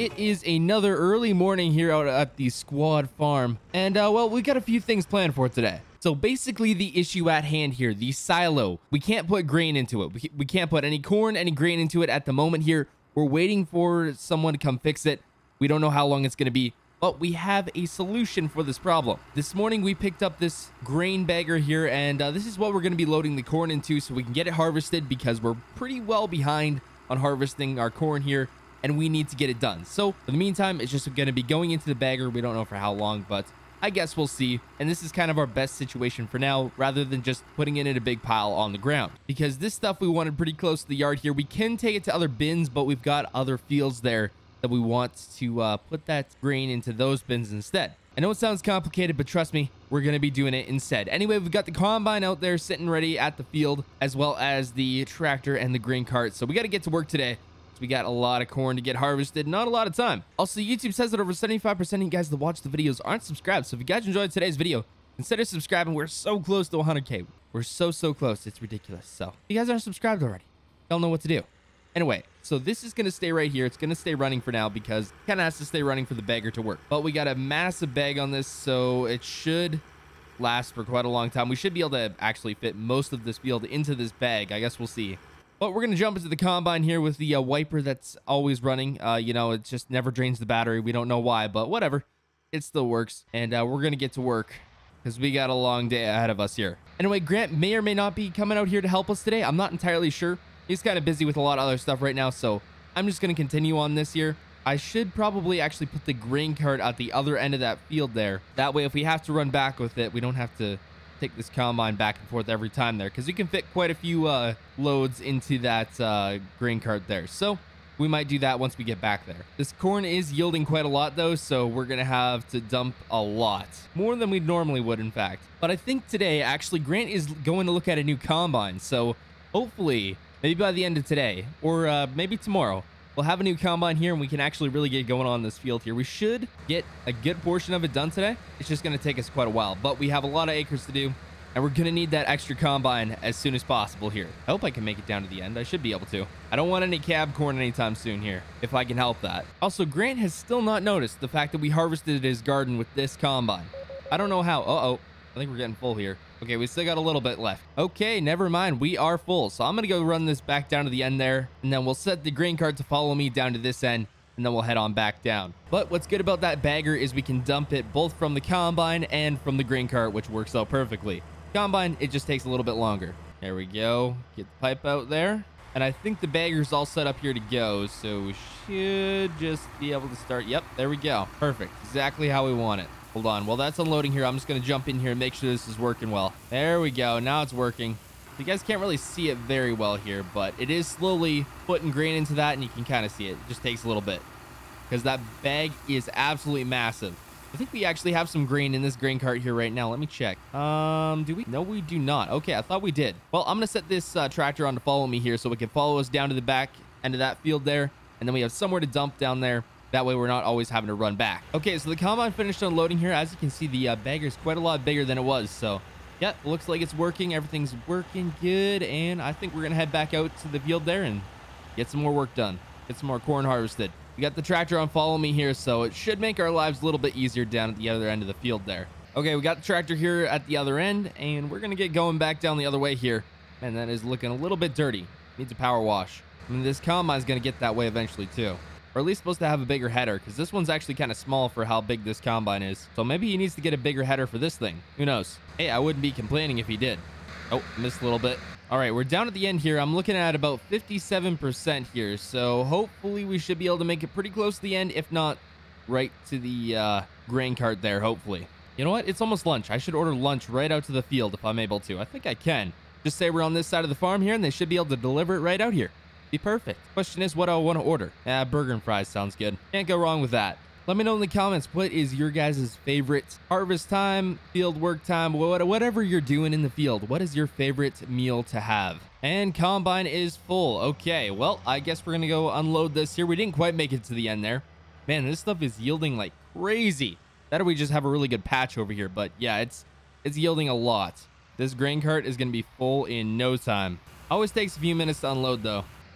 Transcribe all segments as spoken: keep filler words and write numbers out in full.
it is another early morning here out at the squad farm. And, uh, well, we got a few things planned for today. So basically the issue at hand here, the silo, we can't put grain into it. We, we can't put any corn, any grain into it at the moment here. We're waiting for someone to come fix it. We don't know how long it's going to be, but we have a solution for this problem. This morning we picked up this grain bagger here, and uh, this is what we're going to be loading the corn into so we can get it harvested, because we're pretty well behind on harvesting our corn here, and we need to get it done. So for the meantime, it's just going to be going into the bagger. We don't know for how long, but I guess we'll see. And this is kind of our best situation for now, rather than just putting it in a big pile on the ground, because this stuff we wanted pretty close to the yard here. We can take it to other bins, but we've got other fields there that we want to uh, put that grain into those bins instead. I know it sounds complicated, but trust me, we're going to be doing it instead. Anyway, we've got the combine out there sitting ready at the field, as well as the tractor and the grain cart. So we got to get to work today. We got a lot of corn to get harvested, not a lot of time. Also, YouTube says that over seventy-five percent of you guys that watch the videos aren't subscribed. So if you guys enjoyed today's video, consider subscribing. We're so close to one hundred K. We're so, so close. It's ridiculous. So if you guys aren't subscribed already, y'all know what to do. Anyway, so this is going to stay right here. It's going to stay running for now because it kind of has to stay running for the bagger to work. But we got a massive bag on this, so it should last for quite a long time. We should be able to actually fit most of this field into this bag. I guess we'll see. But we're going to jump into the combine here with the uh, wiper that's always running. Uh, you know, it just never drains the battery. We don't know why, but whatever. It still works. And uh, we're going to get to work because we got a long day ahead of us here. Anyway, Grant may or may not be coming out here to help us today. I'm not entirely sure. He's kind of busy with a lot of other stuff right now, so I'm just going to continue on this here. I should probably actually put the grain cart at the other end of that field there. That way, if we have to run back with it, we don't have to take this combine back and forth every time there, because you can fit quite a few uh, loads into that uh, grain cart there. So we might do that once we get back there. This corn is yielding quite a lot though, so we're gonna have to dump a lot, more than we normally would in fact. But I think today actually Grant is going to look at a new combine, so hopefully maybe by the end of today or uh, maybe tomorrow we'll have a new combine here and we can actually really get going on this field here. We should get a good portion of it done today. It's just going to take us quite a while, but we have a lot of acres to do and we're going to need that extra combine as soon as possible here. I hope I can make it down to the end. I should be able to. I don't want any cab corn anytime soon here, if I can help that. Also, Grant has still not noticed the fact that we harvested his garden with this combine. I don't know how. Uh-oh. I think we're getting full here. Okay, we still got a little bit left. Okay, never mind. We are full. So I'm going to go run this back down to the end there. And then we'll set the grain cart to follow me down to this end. And then we'll head on back down. But what's good about that bagger is we can dump it both from the combine and from the grain cart, which works out perfectly. Combine, it just takes a little bit longer. There we go. Get the pipe out there. And I think the bagger's all set up here to go. So we should just be able to start. Yep, there we go. Perfect. Exactly how we want it. Hold on. While that's unloading here, I'm just going to jump in here and make sure this is working well. There we go. Now it's working. You guys can't really see it very well here, but it is slowly putting grain into that, and you can kind of see it. It just takes a little bit because that bag is absolutely massive. I think we actually have some grain in this grain cart here right now. Let me check. Um, do we? No, we do not. Okay, I thought we did. Well, I'm going to set this uh, tractor on to follow me here so it can follow us down to the back end of that field there, and then we have somewhere to dump down there. That way we're not always having to run back. Okay, so the combine finished unloading here. As you can see, the uh, bagger is quite a lot bigger than it was. So, yeah, looks like it's working. Everything's working good. And I think we're going to head back out to the field there and get some more work done. Get some more corn harvested. We got the tractor on follow me here, so it should make our lives a little bit easier down at the other end of the field there. Okay, we got the tractor here at the other end, and we're going to get going back down the other way here. And that is looking a little bit dirty. Needs a power wash. I mean, this combine is going to get that way eventually, too. Or at least supposed to have a bigger header, because this one's actually kind of small for how big this combine is. So maybe he needs to get a bigger header for this thing. Who knows? Hey, I wouldn't be complaining if he did. Oh, missed a little bit. All right, we're down at the end here. I'm looking at about fifty-seven percent here. So hopefully we should be able to make it pretty close to the end, if not right to the uh, grain cart there, hopefully. You know what? It's almost lunch. I should order lunch right out to the field if I'm able to. I think I can. Just say we're on this side of the farm here, and they should be able to deliver it right out here. Be perfect. Question is, what do I want to order? Ah, burger and fries sounds good. Can't go wrong with that. Let me know in the comments, what is your guys' favorite harvest time, field work time, whatever you're doing in the field. What is your favorite meal to have? And combine is full. Okay, well, I guess we're going to go unload this here. We didn't quite make it to the end there. Man, this stuff is yielding like crazy. That or we just have a really good patch over here. But yeah, it's it's yielding a lot. This grain cart is going to be full in no time. Always takes a few minutes to unload though.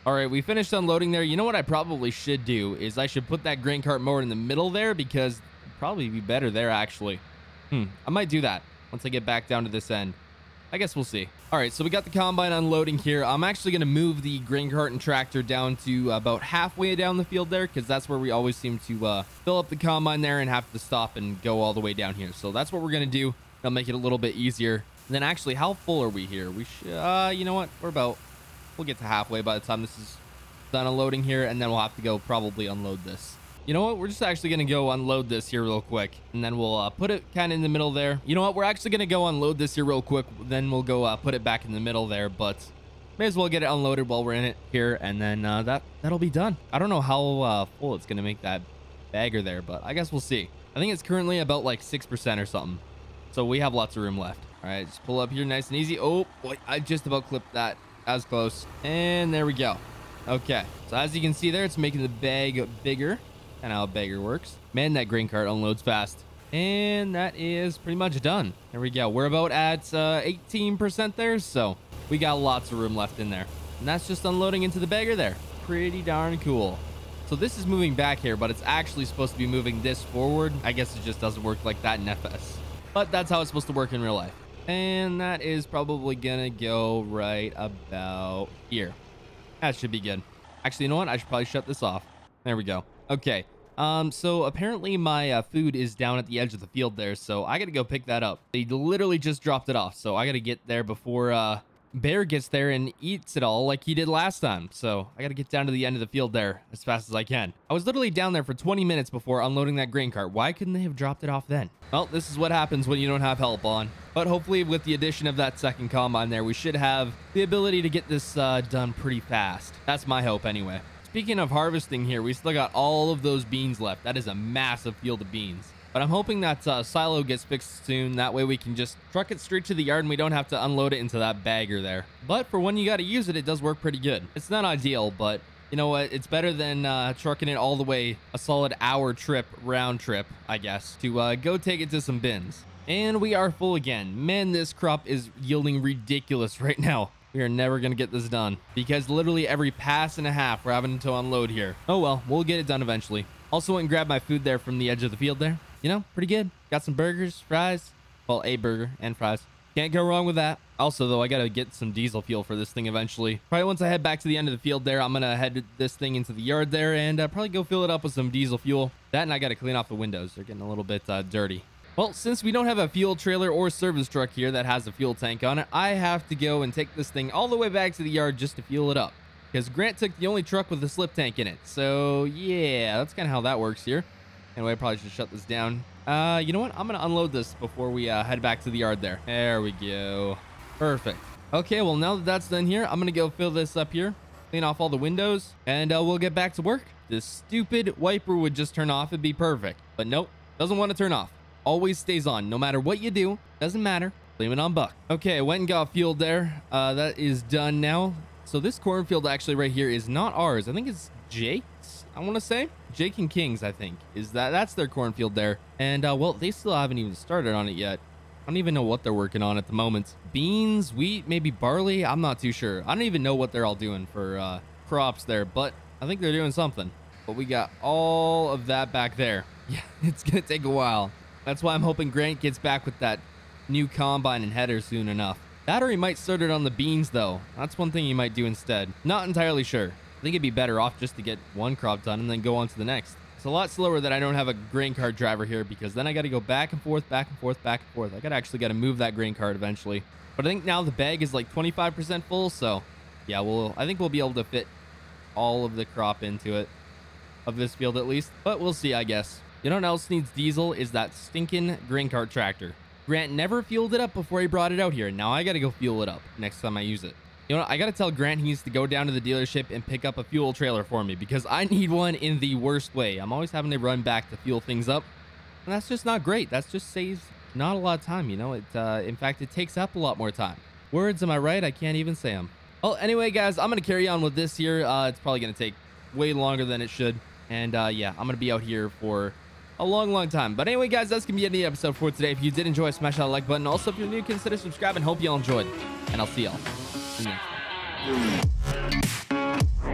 All right, we finished unloading there. You know what I probably should do is I should put that grain cart more in the middle there, because it'd probably be better there, actually. Hmm, I might do that once I get back down to this end. I guess we'll see. All right, so we got the combine unloading here. I'm actually going to move the grain cart and tractor down to about halfway down the field there, because that's where we always seem to uh, fill up the combine there and have to stop and go all the way down here. So that's what we're going to do. That'll make it a little bit easier. And then actually, how full are we here? We should, uh, you know what? We're about, we'll get to halfway by the time this is done unloading here, and then we'll have to go probably unload this. You know what? We're just actually going to go unload this here real quick, and then we'll uh, put it kind of in the middle there. You know what? We're actually going to go unload this here real quick. Then we'll go uh, put it back in the middle there, but may as well get it unloaded while we're in it here, and then uh, that, that'll be done. I don't know how uh, full it's going to make that bagger there, but I guess we'll see. I think it's currently about like six percent or something. So we have lots of room left. All right, just pull up here nice and easy. Oh, boy, I just about clipped that. That was close. And there we go. Okay, so as you can see there, it's making the bag bigger. And how a bagger works. Man, that grain cart unloads fast. And that is pretty much done. There we go. We're about at uh, eighteen percent there, so we got lots of room left in there. And that's just unloading into the bagger there. Pretty darn cool. So this is moving back here, but it's actually supposed to be moving this forward. I guess it just doesn't work like that in F S. But that's how it's supposed to work in real life. And that is probably gonna go right about here. That should be good. Actually, you know what? I should probably shut this off. There we go. Okay. Um, so apparently my uh, food is down at the edge of the field there, so I gotta go pick that up. They literally just dropped it off, so I gotta get there before uh, Bear gets there and eats it all like he did last time. So I gotta get down to the end of the field there as fast as I can. I was literally down there for twenty minutes before unloading that grain cart. Why couldn't they have dropped it off then? Well, this is what happens when you don't have help on. But hopefully with the addition of that second combine there, we should have the ability to get this uh, done pretty fast. That's my hope anyway. Speaking of harvesting here, we still got all of those beans left. That is a massive field of beans. But I'm hoping that uh, silo gets fixed soon. That way we can just truck it straight to the yard and we don't have to unload it into that bagger there. But for when you got to use it, it does work pretty good. It's not ideal, but you know what? It's better than uh, trucking it all the way a solid hour trip, round trip, I guess, to uh, go take it to some bins. And we are full again. Man, this crop is yielding ridiculous right now. We are never going to get this done because literally every pass and a half we're having to unload here. Oh, well, we'll get it done eventually. Also went and grabbed my food there from the edge of the field there. You know, pretty good. Got some burgers, fries. Well, a burger and fries. Can't go wrong with that. Also, though, I got to get some diesel fuel for this thing eventually. Probably once I head back to the end of the field there, I'm going to head this thing into the yard there and uh, probably go fill it up with some diesel fuel. That and I got to clean off the windows. They're getting a little bit uh, dirty. Well, since we don't have a fuel trailer or service truck here that has a fuel tank on it, I have to go and take this thing all the way back to the yard just to fuel it up. Because Grant took the only truck with a slip tank in it. So, yeah, that's kind of how that works here. Anyway, I probably should shut this down. Uh, you know what? I'm going to unload this before we uh, head back to the yard there. There we go. Perfect. Okay, well, now that that's done here, I'm going to go fill this up here, clean off all the windows, and uh, we'll get back to work. This stupid wiper would just turn off. It'd be perfect. But nope, doesn't want to turn off. Always stays on. No matter what you do, doesn't matter. Blame it on Buck. Okay, I went and got fueled there. Uh, that is done now. So this cornfield actually right here is not ours. I think it's Jake's, I want to say. Jake and King's, I think. Is that That's their cornfield there. And, uh, well, they still haven't even started on it yet. I don't even know what they're working on at the moment. Beans, wheat, maybe barley. I'm not too sure. I don't even know what they're all doing for uh, crops there, but I think they're doing something. But we got all of that back there. Yeah, it's going to take a while. That's why I'm hoping Grant gets back with that new combine and header soon enough. That or he might start it on the beans, though. That's one thing he might do instead. Not entirely sure. I think it'd be better off just to get one crop done and then go on to the next. It's a lot slower that I don't have a grain cart driver here because then I got to go back and forth, back and forth, back and forth. I got to actually got to move that grain cart eventually. But I think now the bag is like twenty-five percent full. So yeah, we'll, I think we'll be able to fit all of the crop into it, of this field at least. But we'll see, I guess. You know what else needs diesel is that stinking grain cart tractor. Grant never fueled it up before he brought it out here. Now I got to go fuel it up next time I use it. You know what? I got to tell Grant he needs to go down to the dealership and pick up a fuel trailer for me because I need one in the worst way. I'm always having to run back to fuel things up. And that's just not great. That just saves not a lot of time, you know? It, uh, in fact, it takes up a lot more time. Words, am I right? I can't even say them. Well, anyway, guys, I'm going to carry on with this here. Uh, it's probably going to take way longer than it should. And uh, yeah, I'm going to be out here for a long, long time. But anyway, guys, that's going to be the end of the episode for today. If you did enjoy, smash that like button. Also, if you're new, consider subscribing. Hope you all enjoyed. And I'll see y'all in the next one.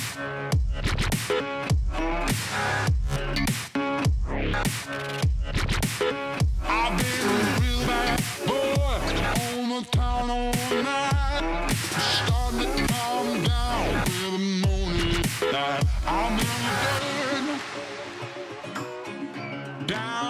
I've been a real bad boy on the town all night. Starting to calm down with the morning light. I'm in the dirt, down